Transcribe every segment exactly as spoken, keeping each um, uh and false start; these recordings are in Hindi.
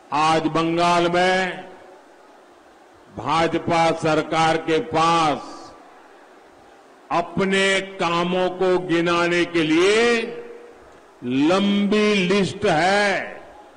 आज बंगाल में भाजपा सरकार के पास अपने कामों को गिनाने के लिए लंबी लिस्ट है।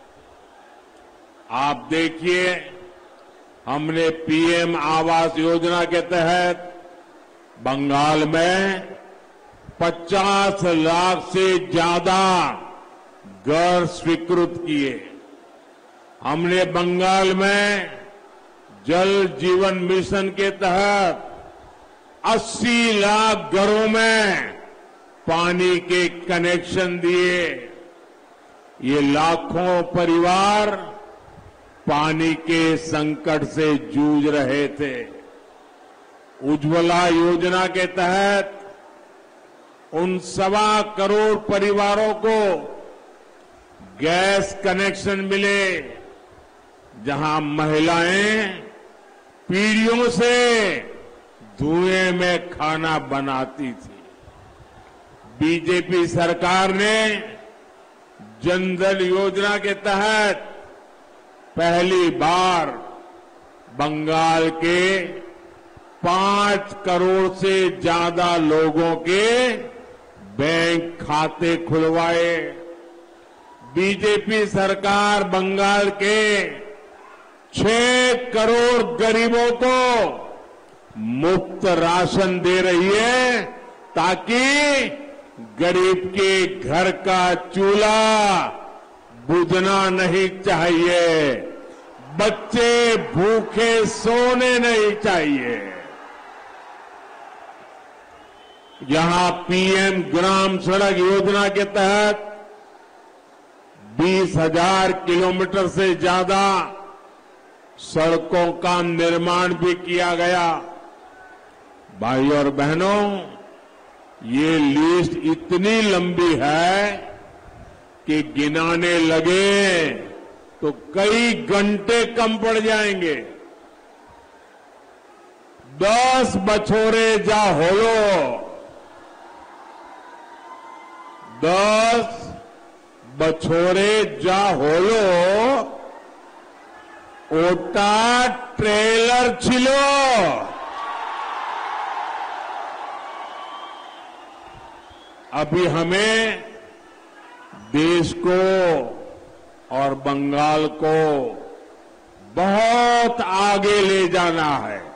आप देखिए, हमने पीएम आवास योजना के तहत बंगाल में पचास लाख से ज्यादा घर स्वीकृत किए। हमने बंगाल में जल जीवन मिशन के तहत अस्सी लाख घरों में पानी के कनेक्शन दिए। ये लाखों परिवार पानी के संकट से जूझ रहे थे। उज्ज्वला योजना के तहत उन सवा करोड़ परिवारों को गैस कनेक्शन मिले जहां महिलाएं पीढ़ियों से धुएं में खाना बनाती थी। बीजेपी सरकार ने जनधन योजना के तहत पहली बार बंगाल के पांच करोड़ से ज्यादा लोगों के बैंक खाते खुलवाए। बीजेपी सरकार बंगाल के छह करोड़ गरीबों को मुफ्त राशन दे रही है ताकि गरीब के घर का चूल्हा बुझना नहीं चाहिए, बच्चे भूखे सोने नहीं चाहिए। यहां पीएम ग्राम सड़क योजना के तहत बीस हजार किलोमीटर से ज्यादा सड़कों का निर्माण भी किया गया। भाई और बहनों, ये लिस्ट इतनी लंबी है कि गिनाने लगे तो कई घंटे कम पड़ जाएंगे। दस बछोरे जा होलो, दस बछोरे जा होलो ओटा ट्रेलर छिलो। अभी हमें देश को और बंगाल को बहुत आगे ले जाना है।